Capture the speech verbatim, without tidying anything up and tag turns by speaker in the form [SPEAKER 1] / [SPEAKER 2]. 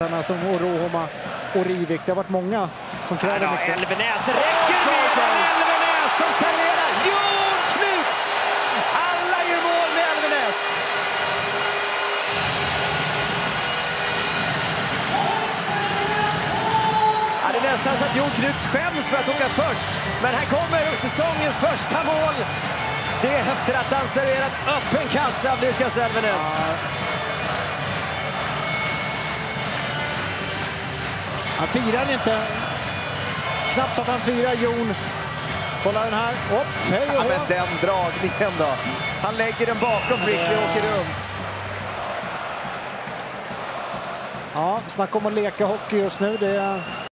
[SPEAKER 1] Som Orohoma och Rivik. Det har varit många som kräver
[SPEAKER 2] ja,
[SPEAKER 1] mycket.
[SPEAKER 2] Elvenäs räcker med Elvenäs som serverar. Jon Knuts! Alla gör mål med Elvenäs. Ja, det är nästan så att Jon Knuts skäms för att åka först. Men här kommer säsongens första mål. Det är efter att han serverat öppen kassa av Lukas Elvenäs.
[SPEAKER 1] Ja. Han firar inte. Knappt så att han firar Jon. Kolla den här. Upp, hej och
[SPEAKER 2] ja, men den dragningen då. Han lägger den bakom Brickley och åker runt.
[SPEAKER 1] Ja, snacka om att leka hockey just nu. Det är...